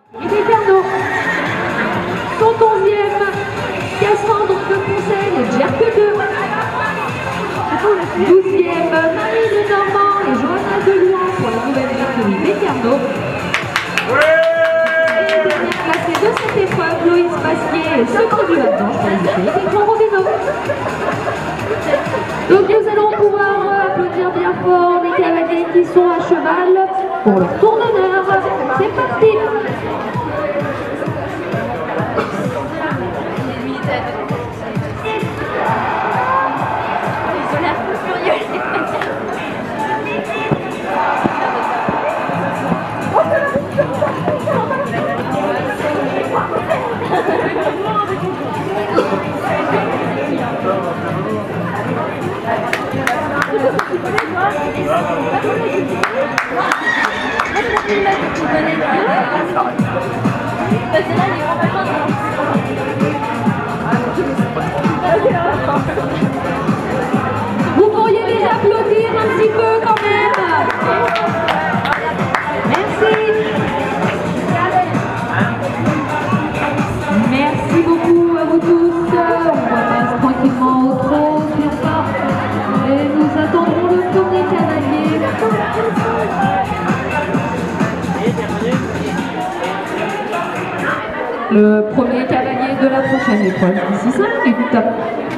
Et des Carnot. Son 11e, Cassandre de Conseil et Jerque 2. 12e, Marie de Normand et Johanna Deloin pour la nouvelle écurie des Carnot. Et dernière classée de cette épreuve, Loïs Pasquier et Secret du Lac-Blanche pour les écuries des Grands Robineaux. Donc nous allons pouvoir applaudir bien fort les cavaliers qui sont à cheval pour leur tour d'honneur. C'est parti! Vous pourriez les applaudir un petit peu quand même. Merci. Merci beaucoup à vous tous. On passe tranquillement au trot, et nous attendrons le premier cavalier. Le premier cavalier de la prochaine épreuve d'ici 5 minutes.